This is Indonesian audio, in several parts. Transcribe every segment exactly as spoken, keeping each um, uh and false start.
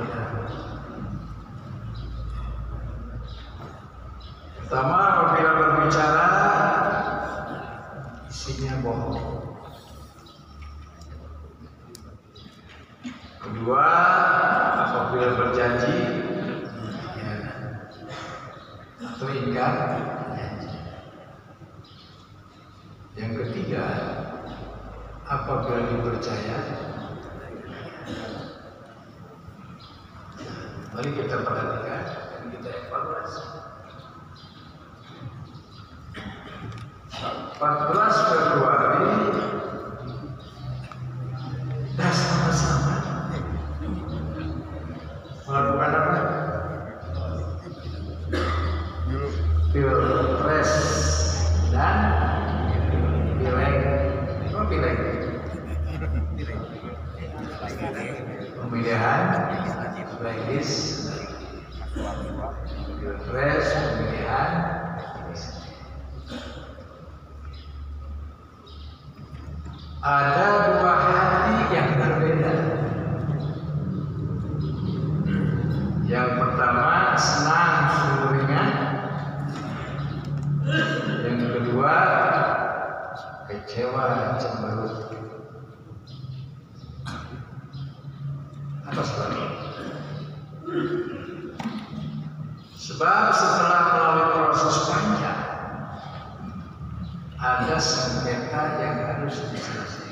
berkhianat. Pertama, apabila berbicara isinya bohong. Kedua, apabila berjanji atau ingkar janji. Yang ketiga, apabila dipercaya. Mari kita perhatikan dan kita evaluasi. empat belas Februari dah sama-sama melakukan apa? Pilpres dan pileg. Apa pileg? Pemilihan legis, pilpres, pemilihan. Ada dua hati yang berbeda. Yang pertama senang sungguh ringan. Yang kedua kecewa cemberut. Apa sebabnya? Sebab setelah melalui proses panjang ada sengketa yang harus diselesaikan.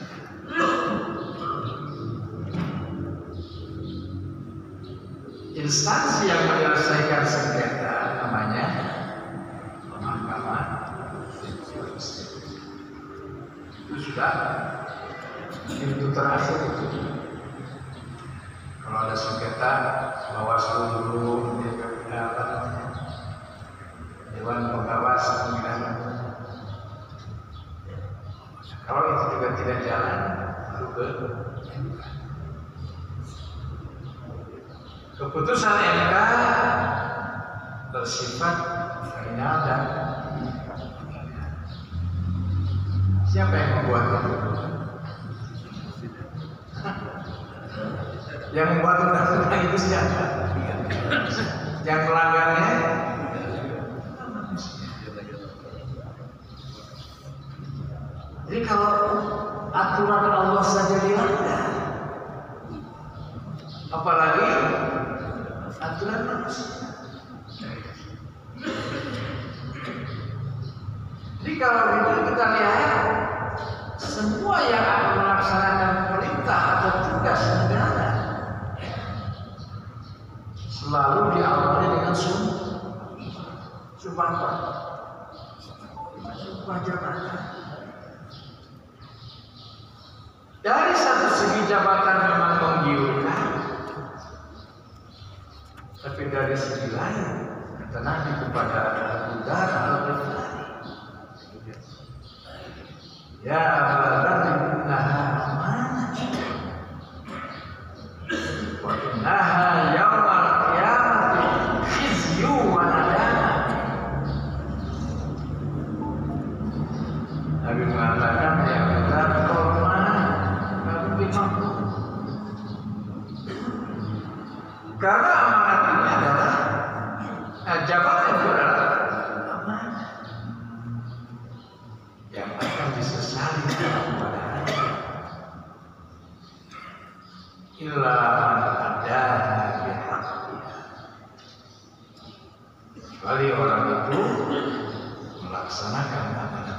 Instansi yang menyelesaikan sengketa namanya Mahkamah Konstitusi. Itu sudah pintu terakhir itu. Kalau ada sengketa, Bawaslu dulu, Dewan Pengawas Pemilihan. Kalau itu juga tidak jalan, baru ke M K. Keputusan M K bersifat final dan siapa yang membuat itu? Yang membuat undang-undang itu siapa? Yang melanggarnya? Jadi kalau aturan Allah saja dilanggar, apalagi aturan manusia. Jadi kalau itu kita lihat semua yang akan melaksanakan perintah atau tugas negara selalu diawali dengan sumpah, sumpah apa? Sumpah jabatan. Dari satu segi jabatan memang menggiurkan, tapi dari segi lain kata Nabi kepada Abu Dzar al-Ghifari, ya Abu Dzar, innaha amanah wa innaha yaumal qiyamati khizyu wa nadamah. Nabi mengatakan, ya Abu Dzar, kau mana? Kamu dimampu. Karena amanat ini adalah nah, jabatan itu adalah amanah yang akan disesali pada hari illa man adaha bihaqqiha, kecuali orang itu melaksanakan amanat.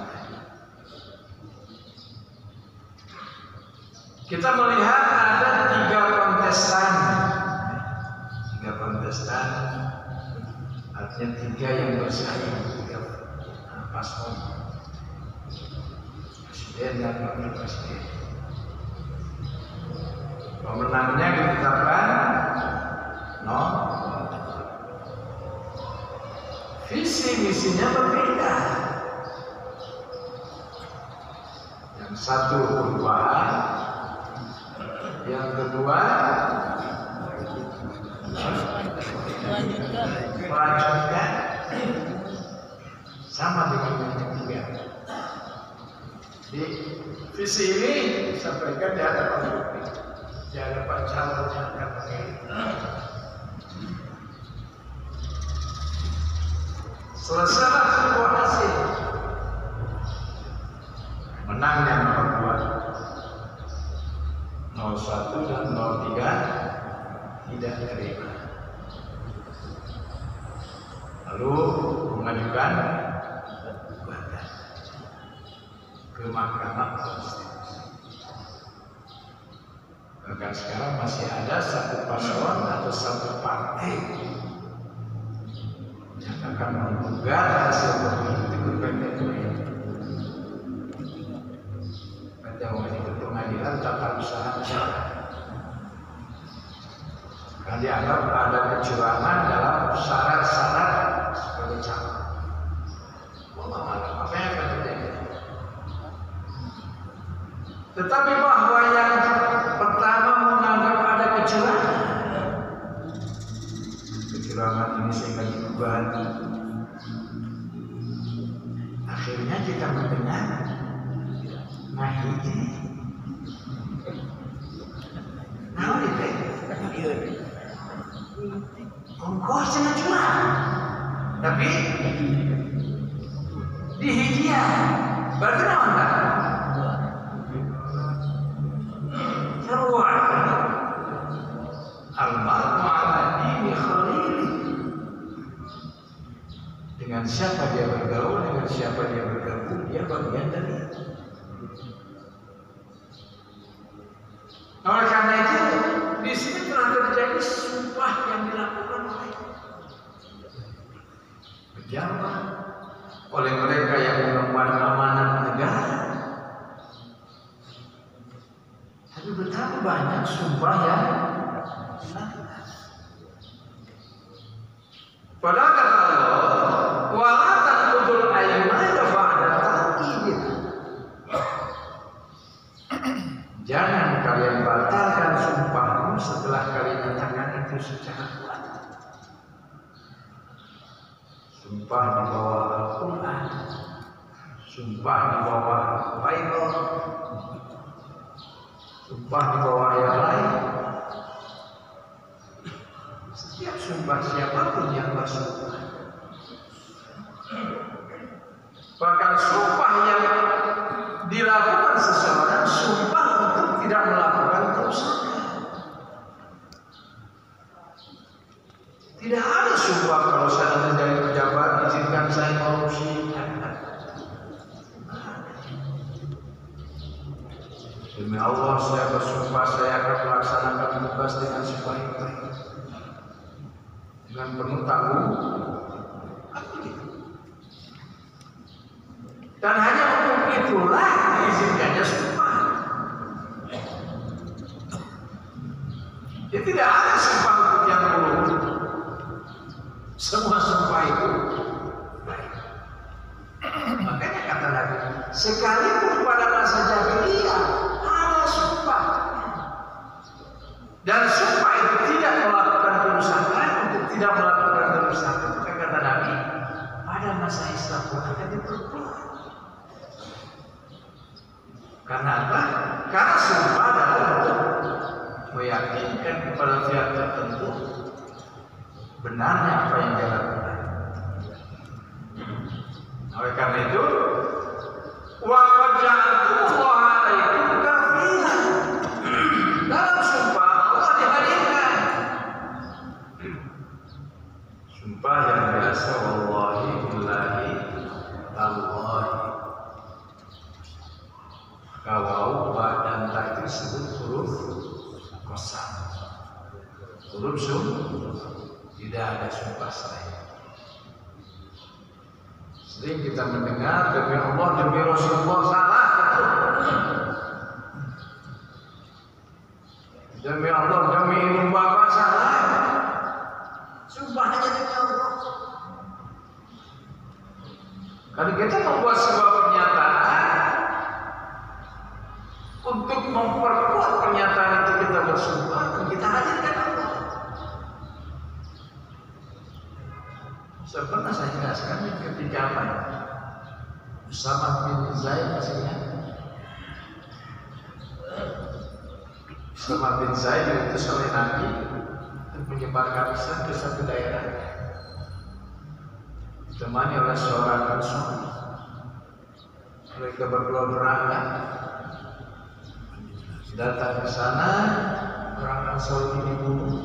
Kita melihat ada tiga kontestan. Tiga kontestan artinya tiga yang bersaing, tiga paslon, presiden dan wakil presiden. Pemenangnya ditetapkan no. Visi misinya berbeda. Yang satu perubahan, yang kedua melanjutkan, sama dengan yang ketiga. Di visi ini disampaikan di hadapan publik, di hadapan calon yang akan memilih. Selesailah sebuah hasil. Menangnya nomor dua, nol satu dan nol tiga tidak terima. Lalu mengajukan gugatan ke Mahkamah Konstitusi. Bahkan sekarang masih ada satu paslon atau satu partai yang akan menggugat hasil pemilu itu ke P T U. P T U itu Pengadilan Tata Usaha Negara. Karena dianggap ada kecurangan dalam syarat-syarat sebagai calon. Apa yang akan terjadi? Tetapi bahwa yang pertama menganggap ada kecurangan, kecurangan ini sehingga digugat. Akhirnya kita mendengar, nah ini, nah ini, ongkos sangat curang, tapi di hijau, berarti apa? Seruan, al-mar'u ala dini khalili. Dengan siapa dia bergaul, dengan siapa dia bergabung, dia bagian dari itu. Oleh karena itu, di sini telah terjadi sumpah yang dilakukan oleh pejabat, oleh mereka yang mengemban amanat negara. Tapi betapa banyak sumpah yang dilakukan. Padahal kata Allah, wala tanqudul aymana ba'da tawkidiha. Jangan kalian batalkan sumpahmu setelah kalian nyatakan itu secara kuat. Sumpah di bawah Al-Quran, sumpah di bawah Bible, sumpah di bawah yang lain. Setiap sumpah siapapun yang bersumpah, bahkan sumpah yang dilakukan seseorang, sumpah untuk tidak melakukan kerusakan. Tidak ada sumpah kalau saya menjadi pejabat izinkan saya korupsi. Demi Allah saya bersumpah saya akan melaksanakan tugas dengan sebaik-baiknya, dengan penuh tanggung. Dan hanya untuk itulah diizinkannya sumpah. Ya tidak ada sumpah untuk yang buruk. Semua sumpah itu baik. Makanya kata Nabi, sekalipun pada masa jahiliyah ada sumpah, dan sumpah itu tidak melakukan kerusakan, untuk tidak melakukan kerusakan, maka kata Nabi, pada masa Islam pun akan diperbuat. Karena apa? Karena sumpah adalah untuk meyakinkan kepada pihak tertentu benarnya apa yang dia lakukan. Oleh karena itu, wa qad ja'altumullaha 'alaikum kafilan. Dalam sumpah Allah dihadirkan sumpah yang biasa, wallahi billahi tallahi. Kalau ba dan ta itu disebut huruf qasam. Huruf sum, tidak ada sumpah selain. Sering kita mendengar demi Allah, demi Rasulullah, salah itu. Demi Allah, demi ibu bapak, salah. Sumpah hanya demi Allah. Kalau kita membuat sebuah pernyataan, untuk memperkuat pernyataan itu kita bersumpah, kita hadirkan Allah. Saya pernah saya jelaskan ketika apa? Usama bin Zaid masih ingat? Usama bin Zaid diutus oleh Nabi untuk menyebarkan Islam ke satu daerah. ditemani oleh seorang rasul. Mereka berdua berangkat datang ke sana. Orang Ansor ini dibunuh.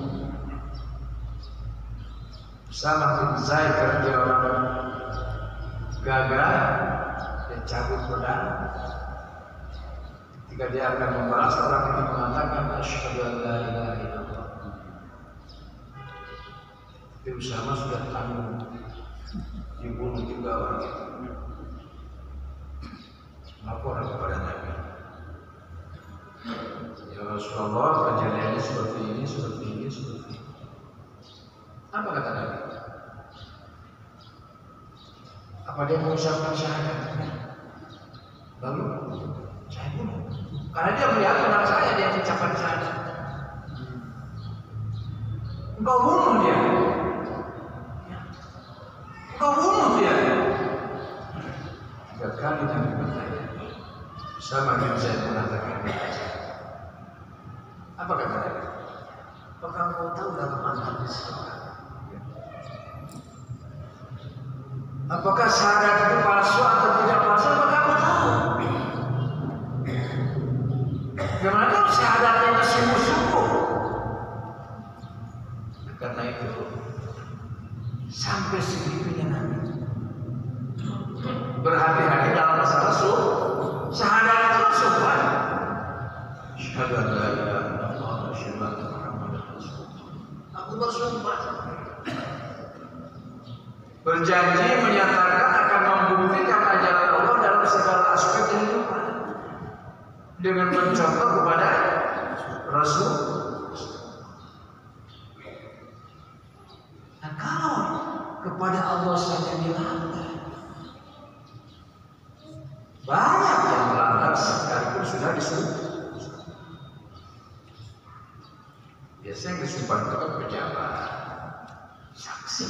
Sama bin Zaid karena dia orang gagah, dia cabut pedang. Ketika dia akan membalas, orang ini mengatakan asyhadu an la ilaha illallah. Tapi Usama sudah tanggung, dibunuh juga orang itu. Lapor kepada Nabi, ya Rasulullah, kejadiannya seperti ini, seperti ini, seperti ini. Apa kata Nabi? Apa dia mengucapkan syahadat? Lalu saya bunuh. Karena dia melihat benar saya, dia mengucapkan syahadat. Engkau bunuh dia. Engkau bunuh dia. Tiga kali Nabi bertanya. Sama bin Zaid mengatakan, apa kata Nabi? Apakah engkau tahu dalam manhaj Islam? Apakah syahadat itu palsu atau tidak palsu? Apakah kamu tahu? Gimana kalau syahadatnya itu sungguh-sungguh? Karena itu sampai segitunya Nabi berhati-hati dalam masalah suh. Syahadat itu sumpah. Syahadat la ilaha illallah wa syahadat Muhammadar Rasulullah. Aku bersumpah, berjanji menyatakan akan membuktikan ajaran Allah dalam segala aspek kehidupan dengan mencontoh kepada Rasul. Nah, kalau kepada Allah saja dilanggar, banyak yang melanggar sekalipun sudah disuruh. Biasanya yang disumpah itu kan pejabat, saksi.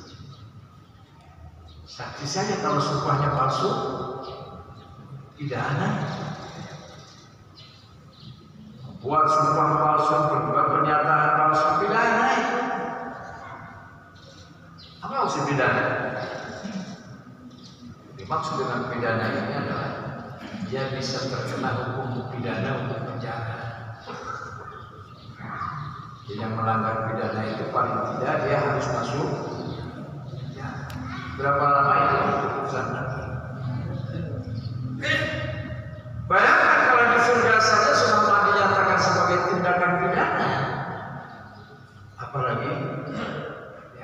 Saksi saja kalau sumpahnya palsu, tidak ada. Buat sumpah palsu, berbuat pernyataan palsu, pidana itu. Apa maksud pidana? Dimaksud dengan pidana ini adalah dia bisa terkena hukum pidana untuk penjara. Jadi yang melanggar pidana itu paling tidak dia harus masuk. Ya. Berapa lama itu keputusan nanti? Bayangkan kalau di surga saja sudah dinyatakan sebagai tindakan pidana, apalagi ya.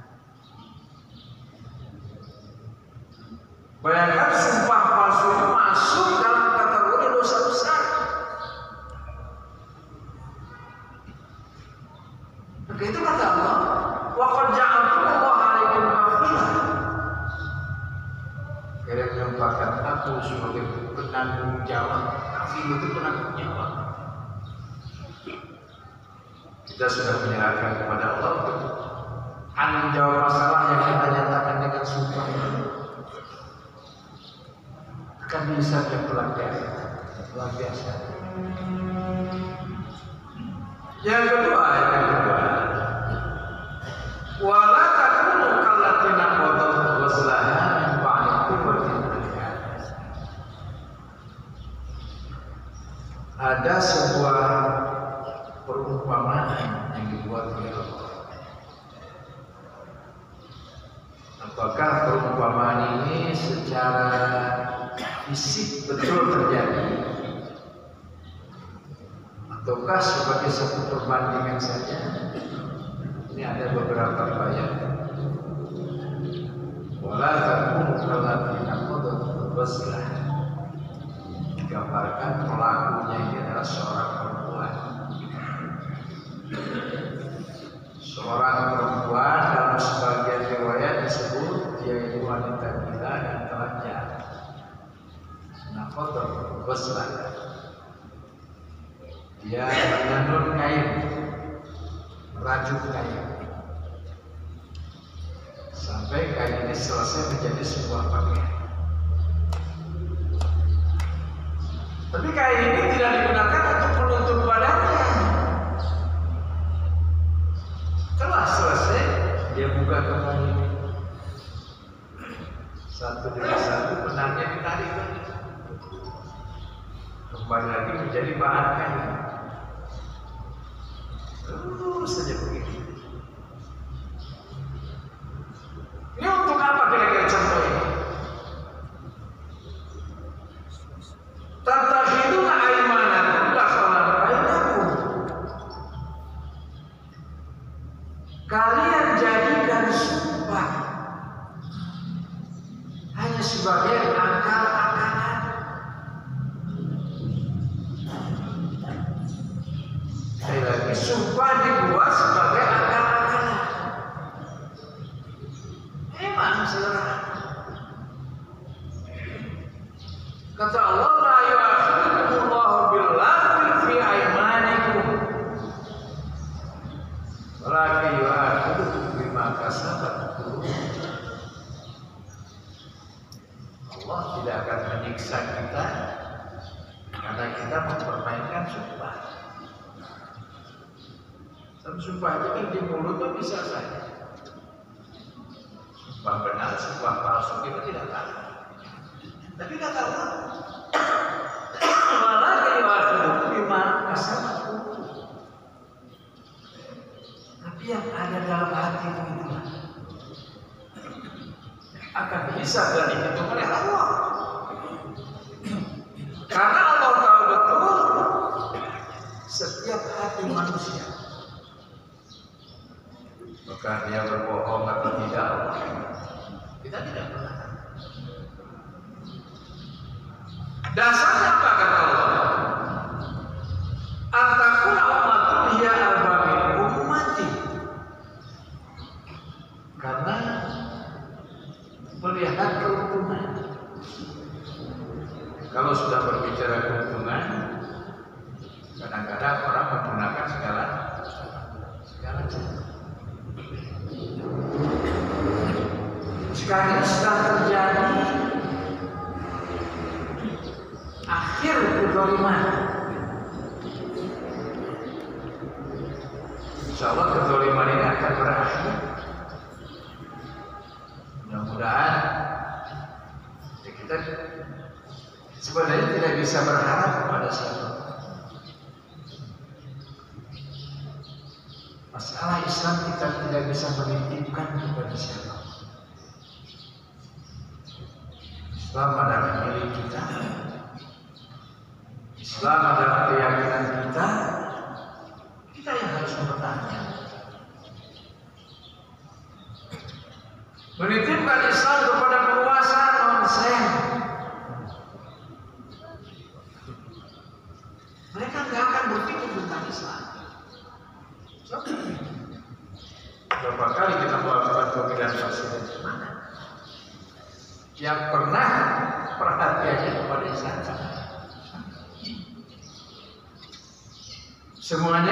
Bayangkan sumpah palsu itu masuk dalam kategori dosa besar. Maka itu kata Allah, wa qad ja'altullaha 'alaikum kafilah. Kalian menempatkan aku sebagai penanggung jawab. Kafil itu penanggung jawab. Kita sudah menyerahkan kepada Allah untuk tanggung jawab masalah yang kita nyatakan dengan sumpah itu. Akan bisa luar biasa, luar biasa. Yang kedua, yang kedua, wala takunu kallatina qadat waslaha min ba'di quwwatin ankath. Ada sebuah perumpamaan yang dibuat oleh Allah. Apakah perumpamaan ini secara fisik betul terjadi, ataukah sebagai satu perbandingan saja? Ini ada beberapa ayat. Wala takunu kallatina qadat waslah. Digambarkan pelakunya ini adalah seorang perempuan. Seorang perempuan dalam sebagian riwayat disebut dia itu wanita gila dan telanjang. Nah, kotor, waslah. Dia menenun kain, merajut kain, sampai kain ini selesai menjadi sebuah pakaian. Tapi kain ini tidak digunakan untuk menutup badannya. Setelah selesai, dia buka kembali. satu demi satu benarnya ditarik lagi, kembali lagi menjadi bahan kayu. Terus saja begitu. Ini untuk apa kira-kira contoh ini? Tattakhiduna aymanakum dakhalan bainakum. Kalian jadikan sumpah hanya sebagai akal-akalan. Sekali lagi, sumpah dibuat sebagai akal-akalan. Memang sederhana. Kata Allah, la yu'akhidhukumullahu bil-laghwi fi aymanikum, walakin yu'akhidhukum bima kasabat qulubukum. Allah tidak akan menyiksa kita karena kita mempermainkan sumpah. Dan sumpah itu kan di mulut itu bisa saja. Sumpah benar, sumpah palsu kita tidak tahu. Tapi kata Allah, malah yu'akhidhukum bima kasabat qulubukum. Tapi yang ada dalam hati itu akan bisa dan dihitung oleh Allah. Karena Allah tahu betul setiap hati manusia. Maka dia berbohong atau tidak, kita tidak pernah. Dasarnya apa kata Allah? Antakuna ummatun hiya al-bamin ummati. Karena melihat keuntungan. Kalau sudah berbicara keuntungan, kadang-kadang orang menggunakan segala segala cara. Sekarang ini sedang terjadi akhir kezaliman. Insya Allah kezaliman ini akan berakhir. Mudah-mudahan ya kita sebenarnya tidak bisa berharap kepada siapa. Masalah Islam kita tidak bisa menitipkan kepada siapa. Islam adalah milik kita. Islam adalah keyakinan kita. Kita yang harus bertanya. Menitipkan Islam kepada penguasa nonsen. Mereka nggak akan berpikir tentang Islam. So, berapa kali kita melakukan pemilihan presiden mana? Yang pernah perhatiannya kepada Islam. Semuanya.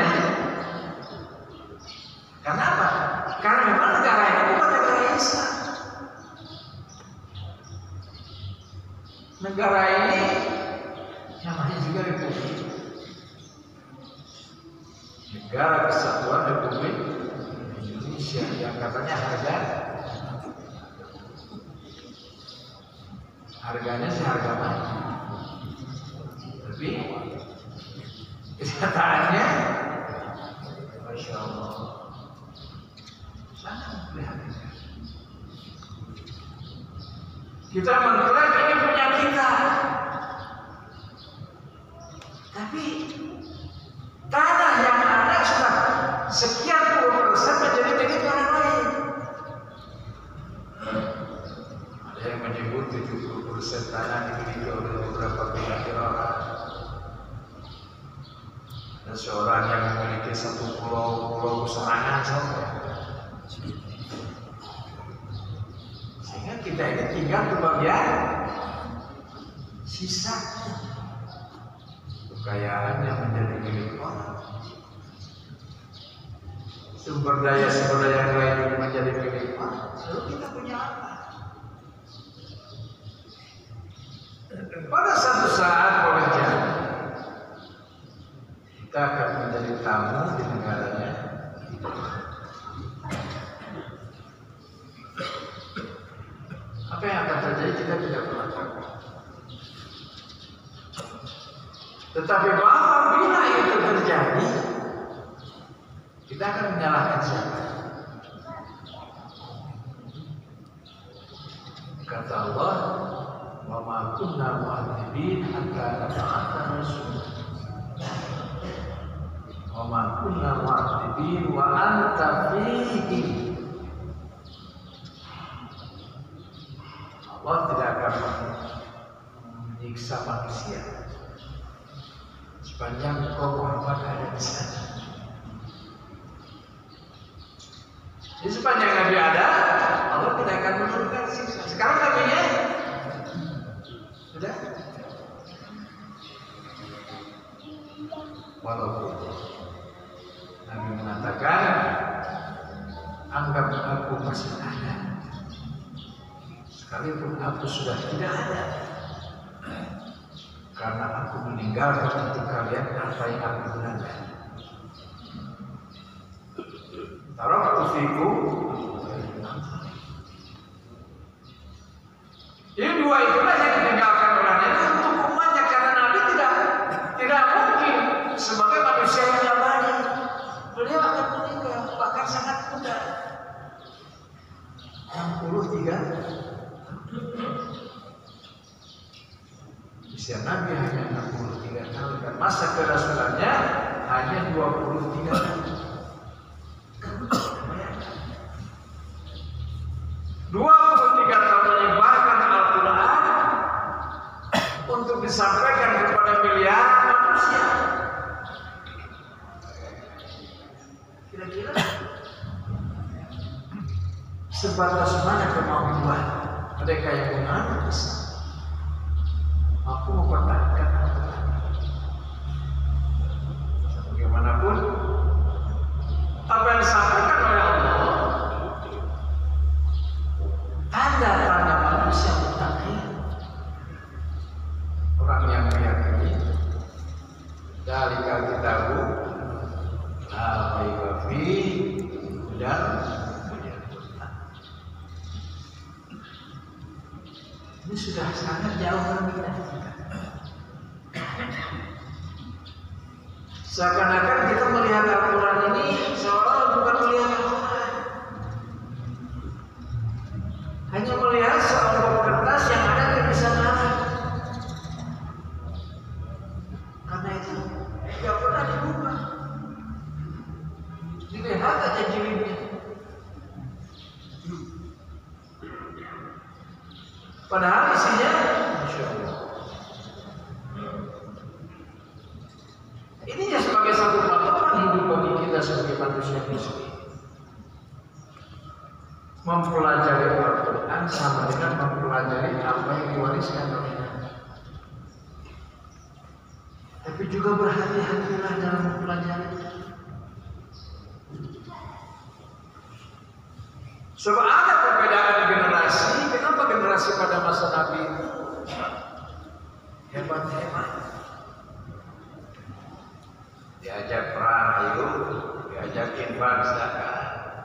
Kenapa? Karena memang negara ini bukan negara Islam. Negara ini namanya juga Republik Negara Kesatuan Republik Indonesia yang katanya harga harganya sih harga mati, tapi kenyataannya, masya Allah, sangat memprihatinkan. Kita mengklaim ini punya kita, tapi tanah yang ada sudah sekian puluh persen menjadi milik orang lain. Ada yang menyebut tujuh puluh persen tanah dimiliki oleh beberapa pihak orang. Ada seorang yang memiliki satu pulau pulau serangan saja. Sehingga kita ini tinggal di bagian sisa. Kekayaannya menjadi milik orang. Sumber daya sumber daya yang lain menjadi milik orang. Lalu kita punya apa? Pada satu saat boleh jadi kita akan menjadi tamu di negaranya. Apa yang akan terjadi? Tetapi bahwa bila itu terjadi, kita akan menyalahkan siapa? Kata Allah, wa ma kunna mu'adzibin hatta nab'atha rasula. Wa ma kunna mu'adzibin wa anta fihim. Allah tidak akan menyiksa manusia sepanjang engkau Muhammad ada di sana. Jadi sepanjang Nabi ada, Allah tidak akan menurunkan siksa. Sekarang Nabi-nya sudah. Walaupun Nabi mengatakan, anggap aku masih ada, sekalipun aku sudah tidak ada, karena aku meninggalkan untuk kalian apa yang aku gunakan. Taraktu fikum. Ini dua itulah yang ditinggalkan oleh Nabi untuk umatnya, karena Nabi tidak tidak mungkin sebagai manusia yang abadi. Beliau akan meninggal bahkan sangat muda, enam puluh tiga. Usia Nabi hanya enam puluh tiga tahun dan masa kerasulannya hanya dua puluh tiga tahun. dua puluh tiga tahun menyebarkan Al-Quran untuk disampaikan kepada miliaran manusia. Kira-kira sebatas mana kemampuan mereka yang menganut Islam mampu mempertahankan Al-Quran. Bagaimanapun apa yang disampaikan oleh Allah, tanda-tanda manusia mutakin, orang yang meyakini dari kitabu la raiba fihi dan ini sudah sangat jauh berbeda. Seakan-akan kita melihat Al-Quran ini seolah bukan melihat Al-Quran, hanya melihat seonggok kertas yang ada di sana. Karena itu tidak pernah dibuka, dilihat aja jilidnya. Padahal isinya, Masya Allah, ini ya sebagai satu patokan hidup bagi kita sebagai manusia muslim. Mempelajari Al-Quran sama dengan mempelajari apa yang diwariskan oleh Nabi. Tapi juga berhati-hatilah dalam mempelajari. Sebab ada perbedaan generasi. Kenapa generasi pada masa Nabi hebat-hebat? Diajak perang, ayo, diajak infak, zakat.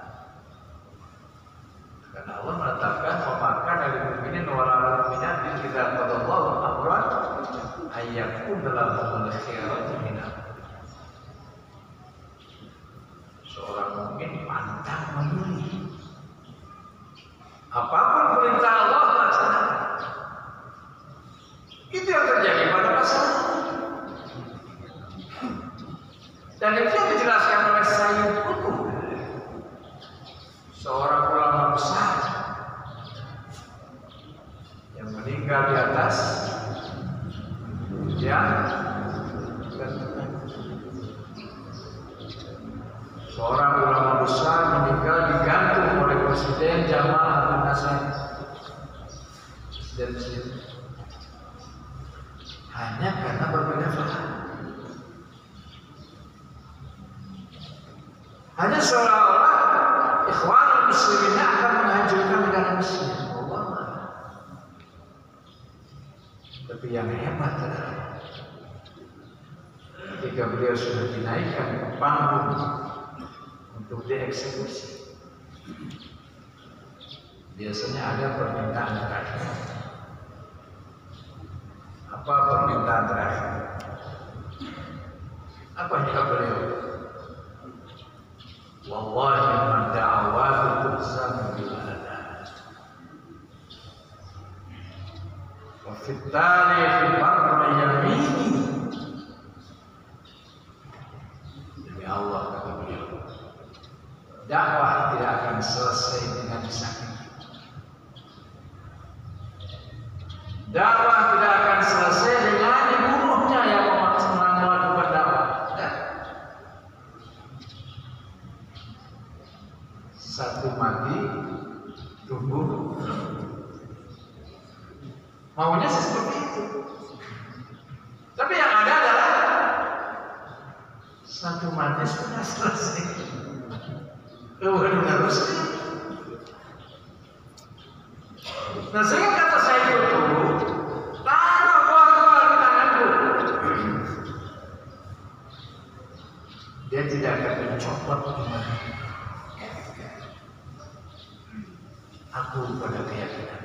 Karena Allah menetapkan memakan dari mukminin wala mukminat di kitab qadallahu amran ayyakun dalam khiyarati minam. Seorang mukmin pantang memilih. Apapun perintah Allah laksanakan. Itu yang terjadi pada masa lalu. Dan itu yang dijelaskan oleh Sayyid Qutb, seorang ulama besar yang meninggal di atas yang seorang ulama besar meninggal digantung oleh Presiden Jamal Abdel Nasser, Presiden Mesir, hanya karena berbeda paham. Hanya seolah-olah Ikhwanul Muslimin akan menghancurkan negara Mesir. Allah. Tapi yang hebat adalah ketika beliau sudah dinaikkan ke panggung untuk dieksekusi, biasanya ada permintaan terakhir. Apa permintaan terakhir? Apa jawab beliau? Wallahi man da'awatu tuhzamu bil adhan wa fitari fi barri yamini. Demi Allah, kata beliau, dakwah tidak akan selesai dengan disakiti. Dakwah tidak akan selesai dengan dibunuhnya yang melakukan dakwah. Ya? Satu mati, tumbuh. Maunya sih seperti itu. Tapi yang ada adalah satu mati sudah selesai. Kemudian harus. Nah, saya kata saya itu, taruh borgol di tanganku. Dia tidak akan mencopot iman aku pada keyakinan.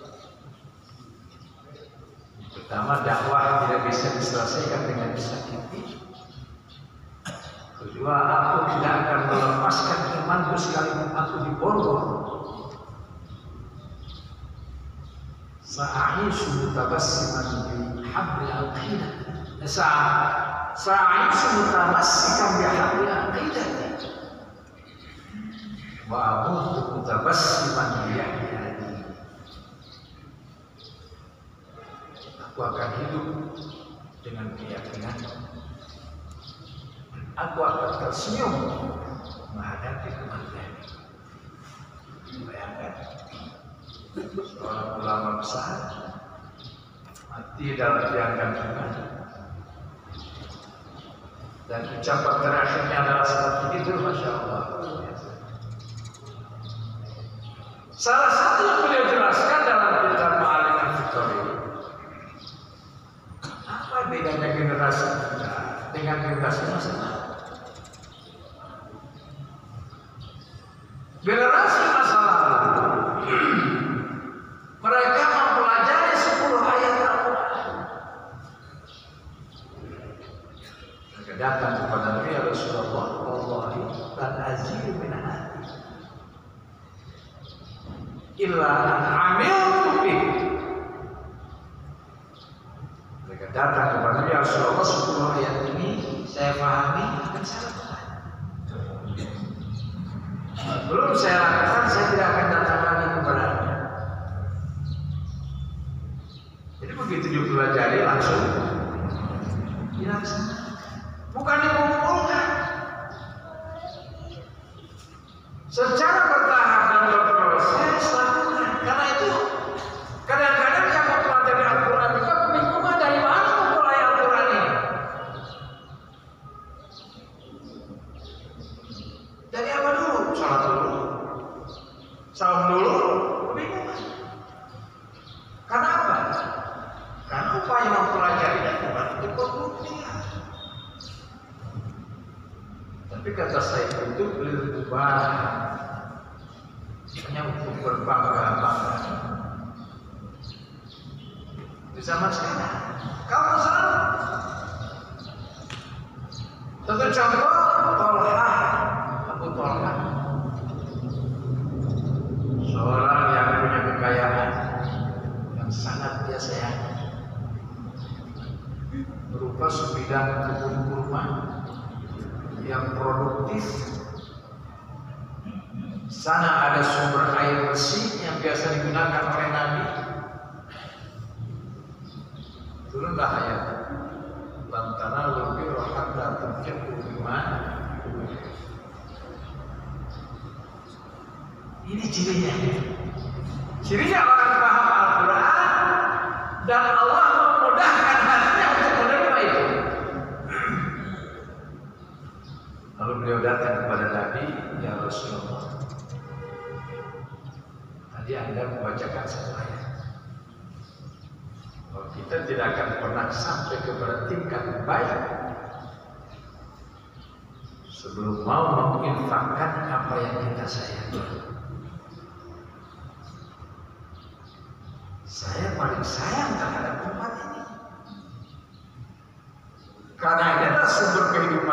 Pertama, dakwah tidak bisa diselesaikan dengan disakiti. Kedua, aku tidak akan melepaskan imanku sekalipun aku diborgol. Sa'aishu mutabassiman bihabli aqidah. Sa'aishu mutamassikan bihabli aqidah. Wa amutu mutabassiman bihabli. Aku akan hidup dengan keyakinan. Aku akan tersenyum menghadapi kematian. Bayangkan, seorang ulama besar mati dalam dianggap iman, dan ucapan terakhirnya adalah seperti itu, masya Allah. Salah satu yang beliau jelaskan dalam kitab Ma'alim al-Fiqri, apa bedanya generasi kita dengan generasi masa lalu? Generasi masa lalu mereka mempelajari sepuluh ayat Al-Quran. Mereka datang kepada Nabi ya Rasulullah, wallahi lan azidu min hati illa an amiltu bih. Mereka datang kepada Nabi ya Rasulullah, sepuluh ayat ini saya pahami akan saya lakukan. Belum saya lakukan, saya tidak akan datang lagi kepadanya. Jadi begitu dipelajari langsung dilaksanakan, bukan dikumpulkan. Secara bertahap dan berproses lakukan. Karena itu kadang-kadang yang mempelajari Al-Quran juga kebingungan dari mana memulai Al-Quran ini. Dari apa dulu? Salat dulu, saum dulu, kebingungan. Karena apa? Karena upaya mempelajari Al-Quran itu pembuktian. Tapi kata saya itu berubah hanya untuk berbangga-bangga. Di zaman sekarang, kalau salah, tentu contoh Tolha, Abu Tolha, seorang yang punya kekayaan yang sangat dia sayangi, berupa sebidang kebun kurma yang produktif. Sana ada sumber air bersih yang biasa digunakan oleh Nabi. Turunlah ayat, "Lantana lebih rohat dan terjatuh gimana?" Ini cirinya. Cirinya orang paham Al-Quran dan Allah memudahkan hatinya untuk menerima itu. Lalu beliau datang kepada Nabi, ya Rasulullah, tadi Anda membacakan satu ayat. Kalau kita tidak akan pernah sampai kepada tingkat baik sebelum mau menginfakkan apa yang kita sayangi. Saya paling sayang terhadap umat ini, karena ini adalah sumber kehidupan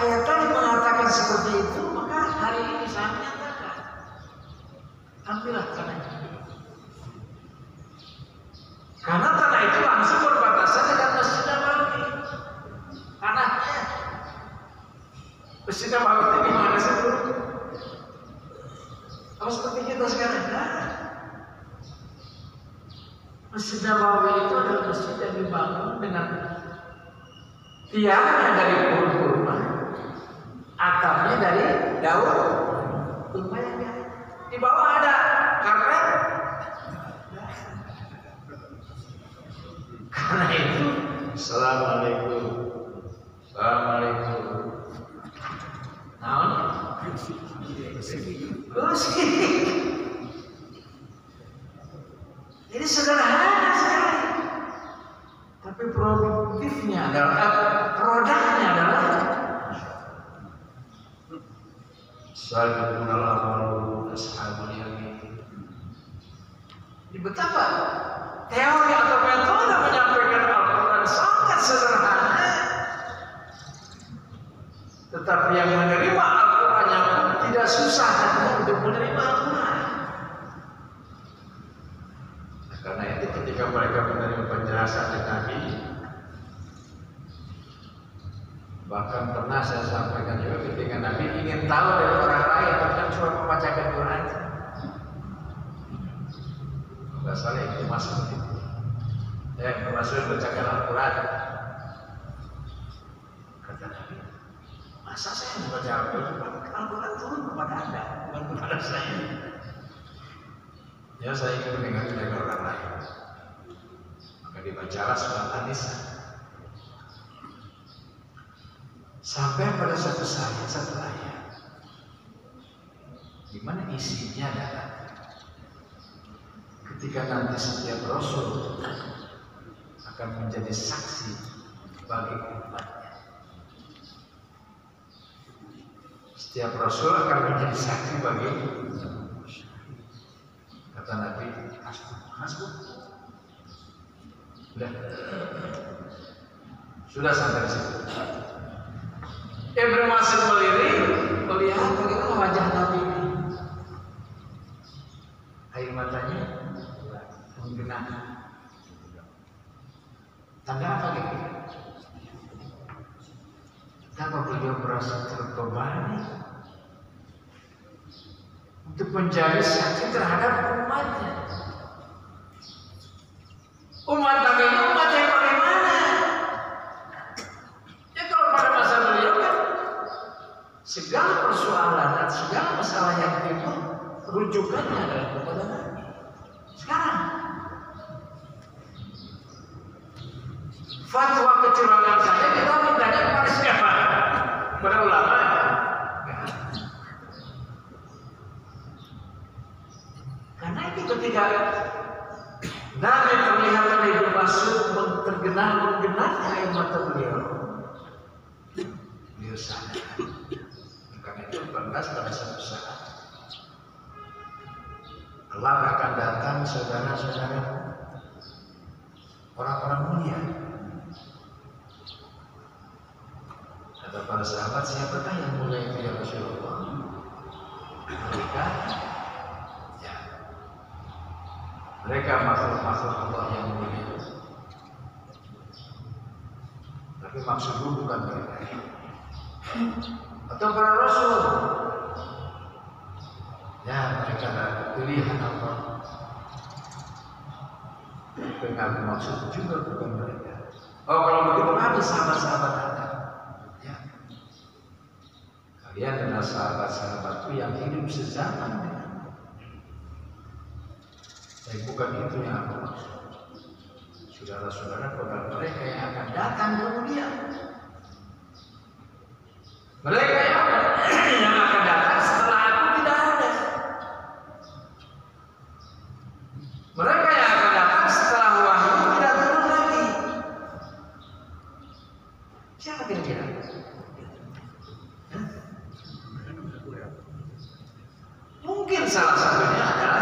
ayat tadi mengatakan seperti itu, maka hari ini saya menyatakan, ambillah tanah itu. Karena tanah itu langsung berbatasan dengan Masjid Nabawi. Tanahnya. Masjid Nabawi itu di mana sih? Apa seperti kita sekarang? Nah, Masjid Nabawi itu adalah masjid yang dibangun dengan tiangnya dari pohon kurma, atapnya dari daun kurma yang di bawah ada karpet. Karena itu, Assalamualaikum, Assalamualaikum. Naon? Kursi. Ini sederhana sekali, tapi produktifnya adalah produknya adalah sabiqun al-awwalun ashabul yamin. Ini betapa teori atau metode menyampaikan Al-Quran sangat sederhana, tetapi yang menerima Al-Quran yang tidak susah hatinya untuk menerima Al-Quran. Nah, karena itu ketika mereka menerima penjelasan dari Nabi, bahkan pernah saya sampaikan juga ketika Nabi ingin tahu dari orang lain, bukan cuma membacakan Quran. Enggak salah itu masuk itu. Ya, termasuk membacakan Al-Quran. Kata Nabi, masa saya membaca Al-Quran? Al-Quran turun kepada Anda, bukan kepada saya. Ya, saya ingin mendengar dari orang lain. Maka dibacalah surat An-Nisa. Sampai pada satu saat, satu ayat, di mana isinya adalah ketika nanti setiap Rasul akan menjadi saksi bagi umatnya. Setiap Rasul akan menjadi saksi bagi kata Nabi, hasbuk, hasbuk. Sudah, sudah sampai di situ. Ibnu Mas'ud melirik, melihat bagaimana wajah Nabi ini. Air matanya menggenang. Tanda apa gitu? Kenapa beliau merasa terbebani untuk menjadi saksi terhadap umatnya? Umat Nabi ini umat yang bagaimana? Ya kalau pada masa beliau kan segala persoalan dan segala masalah yang timbul rujukannya adalah kepada Nabi. Sekarang fatwa kecurangan saja kita mintanya kepada siapa? Kepada ulama. Karena itu ketika Nabi terlihat oleh Ibnu Mas'ud tergenang menggenangnya air mata beliau, beliau sadar. Karena itu berbahas pada satu saat kelak akan datang saudara-saudara orang-orang mulia. Kata para sahabat, siapakah yang mulia itu ya Rasulullah? Mereka, ya, mereka makhluk-makhluk Allah yang mulia. Tapi maksudku bukan mereka. Atau para Rasul. Ya, mereka adalah pilihan Allah. Dengan maksud juga bukan mereka. Oh, kalau begitu ada sahabat-sahabat Anda. Ya. Kalian adalah sahabat-sahabatku yang hidup sezaman dengan. Tapi bukan itu yang aku maksud. Saudara-saudara, bukan mereka yang akan datang kemudian. Mereka yang akan, yang akan datang setelah aku tidak ada. Mereka yang akan datang setelah wahyu tidak turun lagi. Siapa kira-kira? Mungkin salah satunya adalah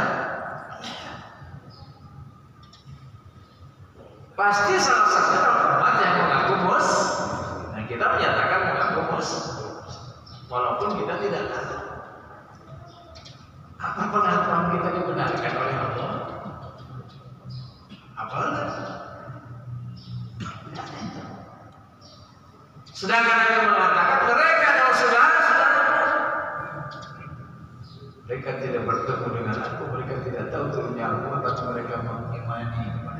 pasti salah satunya umat yang mengaku mus. Nah, kita menyatakan mengaku mus. Sedangkan Nabi mengatakan mereka adalah saudara-saudara. Mereka tidak bertemu dengan aku, mereka tidak tahu turunnya Al-Quran, tapi mereka mengimani kepada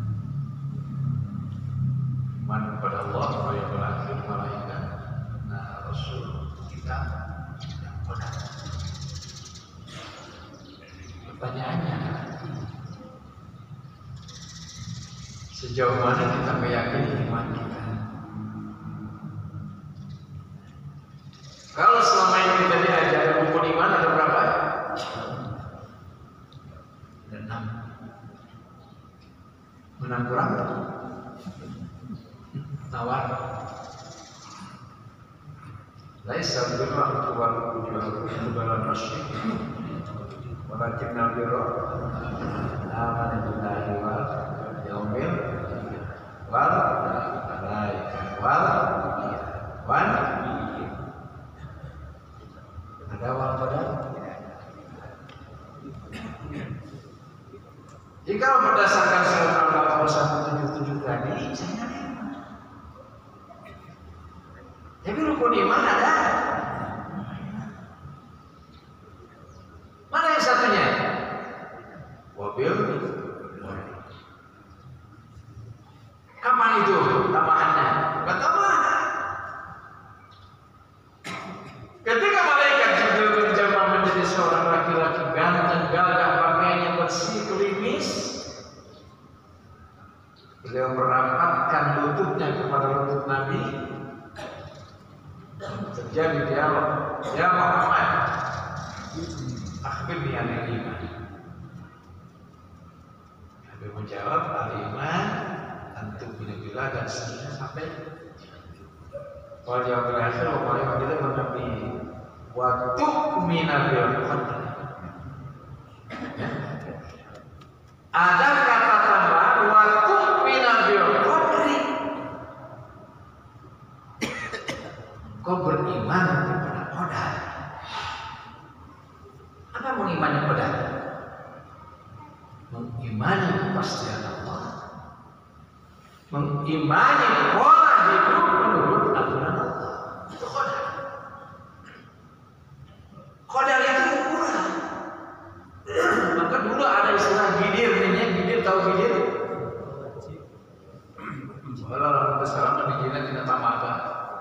iman kepada Allah, yang berakhir malaikat, nah Rasul kita yang benar. Pertanyaannya, sejauh mana kita meyakini iman kita? Kalau selama ini kita diajari rukun iman ada berapa? Ada enam. Menang kurang? Tawar. Laisa birra wal wujuh wal rasyid. Walakin al-birra amana billahi wal yaumil wal malaikat wal wan ada wal pada. Jika berdasarkan surat Al-Baqarah seratus tujuh puluh tujuh tadi, saya tapi rukun iman ada. Mana yang satunya? Wabil. Kapan itu tambahannya? Pertama, ketika malaikat Jibril berjamaah menjadi seorang laki-laki ganteng, gagah, pakaiannya bersih, klimis, beliau merapatkan lututnya kepada lutut Nabi. Terjadi dialog, ya Muhammad, akhbirni anil iman. Nabi menjawab, al-iman antum billah dan seterusnya sampai wajah berakhir wajah kita menabi waktu minabil qadar. Ada kata tambahan waktu minabil qadri. Kau beriman kepada qadar. Apa mengimani qadar? Mengimani kepastian Allah, mengimani pola hidup menurut aturan Allah. Itu qadar. Qadar itu ukuran. Maka dulu ada istilah gidir, namanya gidir, tahu gidir? Kalau sekarang di China tidak sama apa.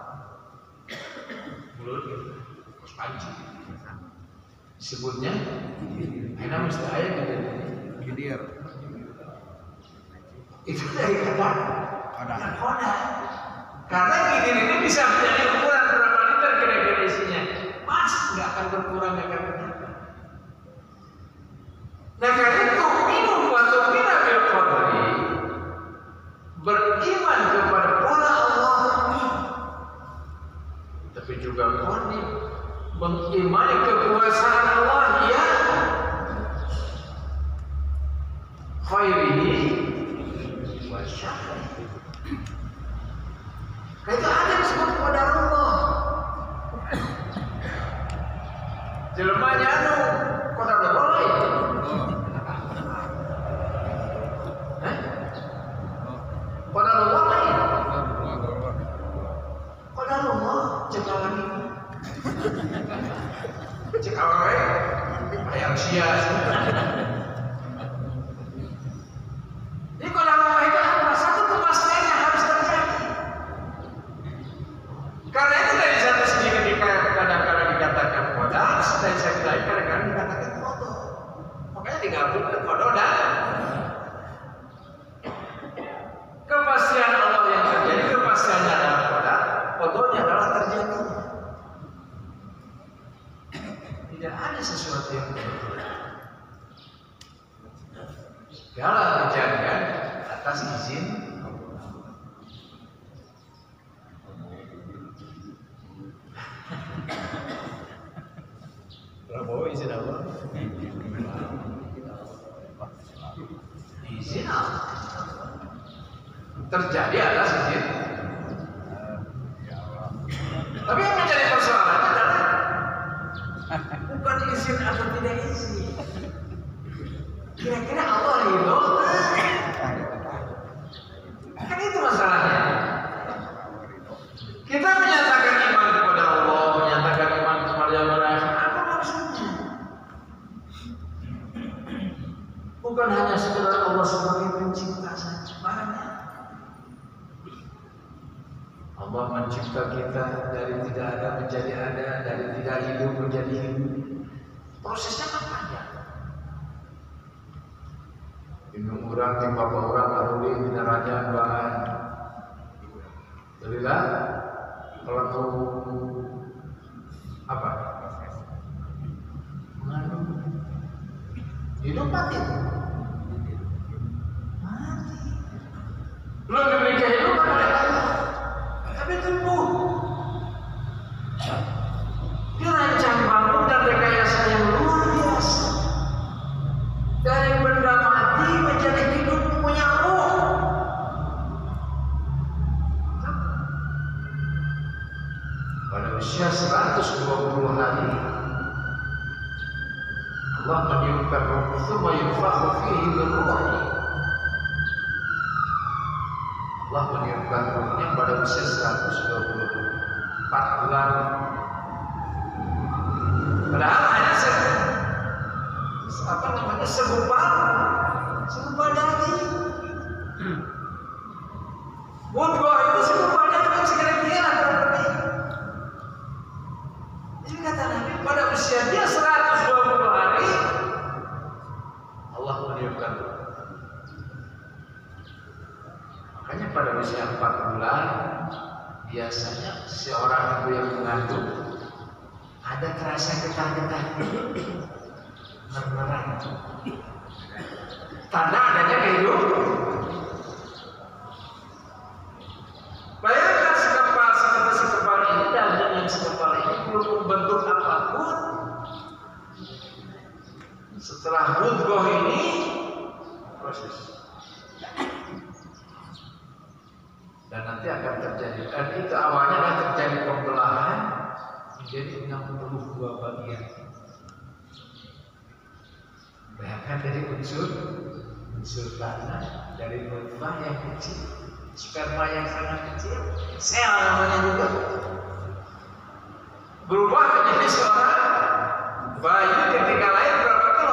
Mulut gitu, terus panci. Disebutnya, enak mesti ayat gitu. Gidir. Itu dari kata yang koda. Karena gidir ini bisa menjadi ukuran berapa liter kira-kira isinya. Pas nggak akan berkurang, nggak akan bertambah. Nah karena itu minum waktu minum bil qadri, beriman kepada pola Allah, tapi juga qadri, mengimani kekuasaan Allah ya khairihi wa syarrihi. Itu ada disebut kepada Allah. Jelmanya anu kota Allah lain. Hah? Kota Allah lain. Kota Allah cekal lagi. Cekal lagi. Ayam sias. Ini kota Allah itu apa? Satu kepastiannya harus terjadi. Karena itu dari satu segi ketika kadang-kadang dikatakan kodar, dari segi lain kadang-kadang dikatakan kodo. Makanya digabungkan kodo dan kepastian Allah yang terjadi, kepastiannya adalah kodar, kodonya adalah terjadi. Tidak ada sesuatu yang berbeda. Segala kejadian atas izin Prabowo izin Allah. Izin Allah. Terjadi atas izin. Tapi yang menjadi persoalannya adalah bukan izin atau tidak izin. Kira-kira Allah ridho? Kan itu masalahnya. Kita Allah mencipta kita dari tidak ada menjadi ada, dari tidak hidup menjadi hidup. Prosesnya kan panjang. Minum orang, timpa orang, aruli, minaranya, bahan. Jadilah, kalau mau apa? Mengandung. Hidup mati. Mati. Belum diberi kehidupan oleh Allah. Tapi tumbuh. Dirancang bangun dan rekayasa yang luar biasa. Dari benda mati menjadi hidup punya roh. Pada usia seratus dua puluh hari Allah meniupkan roh, tsumma yunfakhu fihi bir-ruh. Allah meniupkan rohnya pada usia seratus dua puluh empat bulan. Padahal hanya se apa namanya segumpal segumpal daging. Mudghah itu segumpal daging sekira-kira kurang lebih. Jadi kata Nabi pada usia dia seratus dua puluh hari Allah meniupkan roh. Makanya pada usia empat bulan biasanya seorang ibu yang mengandung ada terasa getah-getah, merah-merah, tanda adanya kehidupan. Bayangkan sekepal seperti sekepal ini dan dengan sekepal ini belum membentuk apapun. Setelah mudghah ini proses. Dan nanti akan terjadi, dan itu awalnya akan terjadi pembelahan menjadi enam puluh dua bagian. Bayangkan dari unsur unsur tanah, dari nutfah yang kecil, sperma yang sangat kecil, sel namanya juga, berubah menjadi seorang bayi ketika lahir berapa kilo?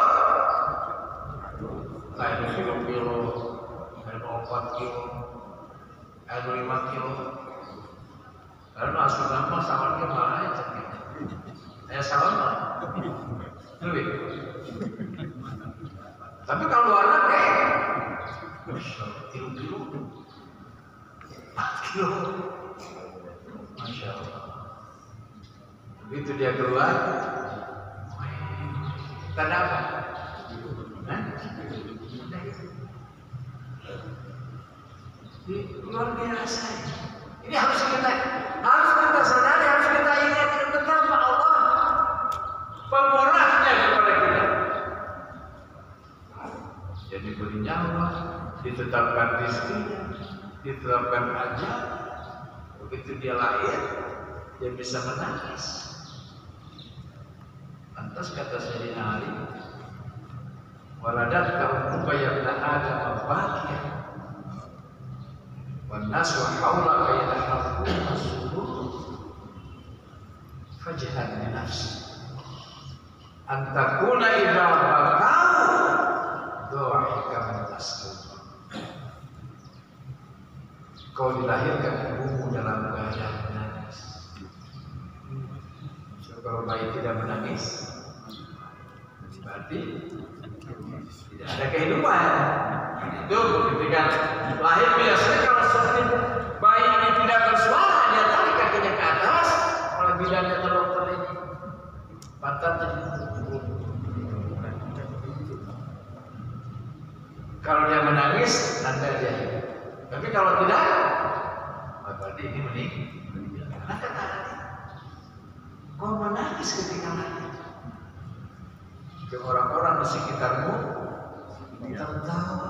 Lahir kilo-kilo, lahir empat kilo. Ada lima kilo. Karena asal nama sama dia mana aja. Saya salah mah. Lebih. Tapi kalau anak eh, kilo-kilo, empat kilo, masya Allah. Begitu dia keluar, tanda apa? Hah? Luar biasa. Ini harus kita harus kita sadari, harus kita ingat betapa Allah pemurahnya kepada kita. Jadi beri nyawa, ditetapkan rezekinya, ditetapkan ajal. Begitu dia lahir, dia bisa menangis. Lantas kata Sayyidina Ali, waladatka ummuka ya ibna Adam bakiyan. والناس حولك يلحقون السرور فاجهد بنفسك أن تكون إذا بكوا ضاحكا مسرورا. Kau dilahirkan ibumu dalam keadaan menangis. So, kalau bayi tidak menangis, berarti tidak ada kehidupan. Itu ketika lahir biasanya kalau seperti bayi ini tidak bersuara, dia tarik kakinya ke atas, oleh bidannya ke dokter ini pantatnya. Kalau dia menangis, tanda dia hidup. Tapi kalau tidak, berarti ini meninggal. Karena kata kau menangis ketika lahir. Ke orang-orang di sekitarmu tertawa.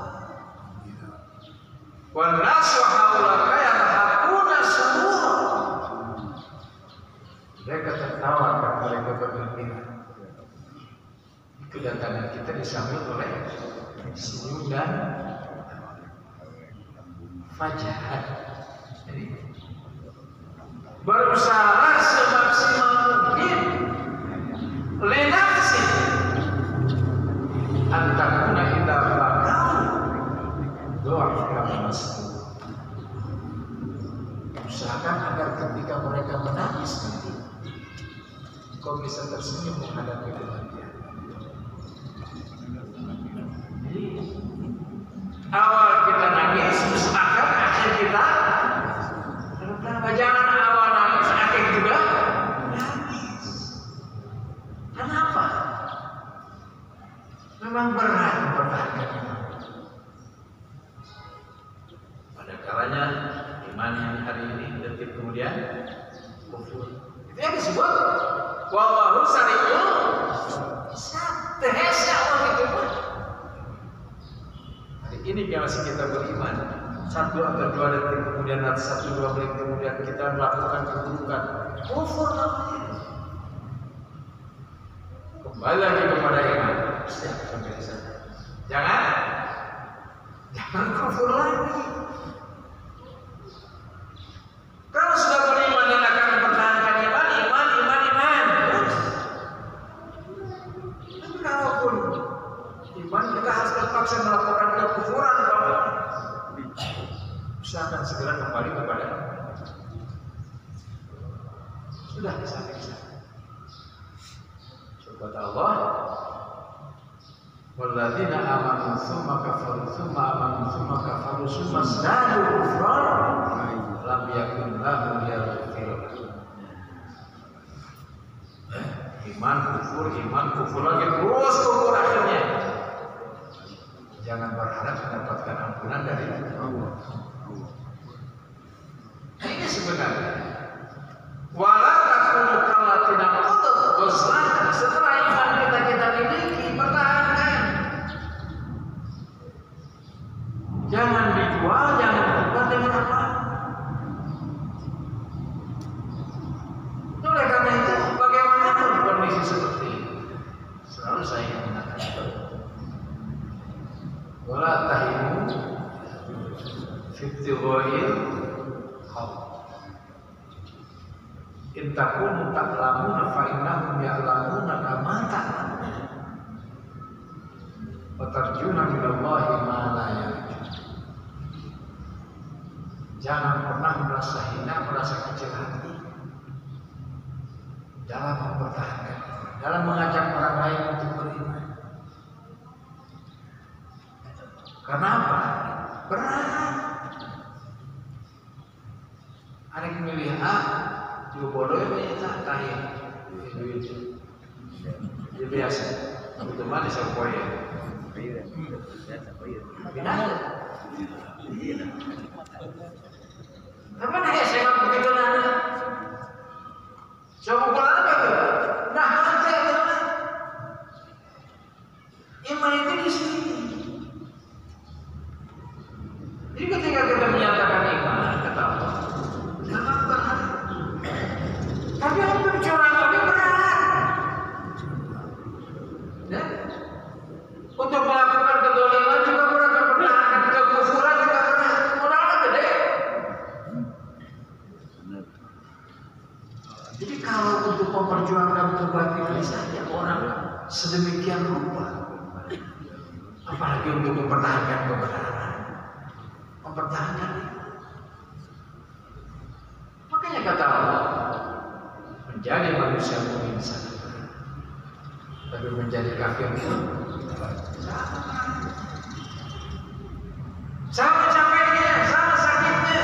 Wanasu haulaka yalhaquna surura. Mereka tertawa dan mereka bergembira. Kedatangan kita disambut oleh senyum dan fajahat. Jadi berusaha semaksimal mungkin linafsi antakuna idza bakau doa kita masuk. Usahakan agar ketika mereka menangis nanti kau bisa tersenyum menghadapi kematian. Jadi awal kita nangis, terus akhir akhir kita kenapa jangan awal nangis, akhir juga nangis. Kenapa? Memang berat mempertahankan iman. Pada kalanya iman yang hari ini detik kemudian kufur. Itu yang disebut wallahu sari'ul hisab. Terhesa orang itu pun. Hari ini masih kita beriman. Satu atau dua detik kemudian atau satu dua menit kemudian kita melakukan keburukan. Kufur namanya. Kembali lagi kepada iman. Siap sampai di sana. Jangan, jangan kufur lagi. Kalau sudah beriman dan akan mempertahankan iman, iman, iman, iman. Tapi kalaupun iman kita harus terpaksa melakukan kekufuran, usahakan segera kembali kepada sudah sampai di sana. Kata Allah, walladzina amanu tsumma kafaru tsumma amanu tsumma kafaru tsumma zadu kufran lam yakun lahum yaghfir. Iman kufur, iman kufur lagi terus kufur akhirnya. Jangan berharap mendapatkan ampunan dari Allah. Nah, ini sebenarnya wala takunu kallatina qadad ghuslan. Setelah iman kita kita miliki, pertahankan. Jangan dijual, jangan ditukar dengan apa. Oleh karena itu, bagaimanapun kondisi seperti ini, selalu saya ingin mengatakan, wala tahinu fittigha'il qaum. In takunu ta'lamuna fa innahum ya'lamuna kama ta'lamun. Wa tarjuna minallahi ma la yarjun. Jangan pernah merasa hina, merasa kecil hati dalam mempertahankan, dalam mengajak orang lain untuk beriman. Karena apa? Berat. Ada yang milih A, juga bodoh ini tak kaya. Itu biasa. Itu mah di Sapoya. Binatang. Apa nih saya nggak begitu nana? Coba pulang apa itu? Nah nanti itu iman itu di sini. Jadi ketika kita menyatakan iman, kata Allah, jangan berat. Tapi untuk curang lebih berat. Ya? Untuk melakukan kedoliman juga berat, mempertahankan kekufuran juga berat. Modalnya gede. Jadi kalau untuk memperjuangkan kebatilan saja orang sedemikian rupa, apalagi untuk mempertahankan kebenaran, mempertahankan itu. Makanya kata Allah, menjadi manusia mungkin sangat berat, tapi menjadi kafir pun sama capeknya, sama sakitnya.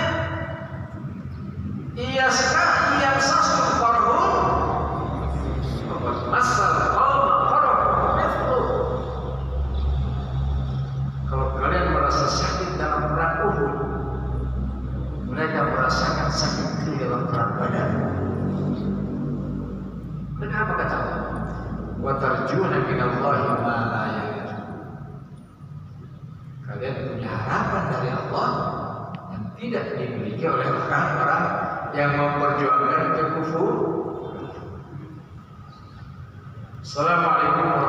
Iya sekali, iya sasuk korun, obat masal, kalau korun, kalau kalian merasa sakit dalam perang Uhud, mereka merasakan sakit itu dalam perang Badar. Kenapa kata Allah? Wa tarjuna minallahi ma la yarjun. Kalian punya harapan dari Allah yang tidak dimiliki oleh orang-orang yang memperjuangkan kekufur. Assalamualaikum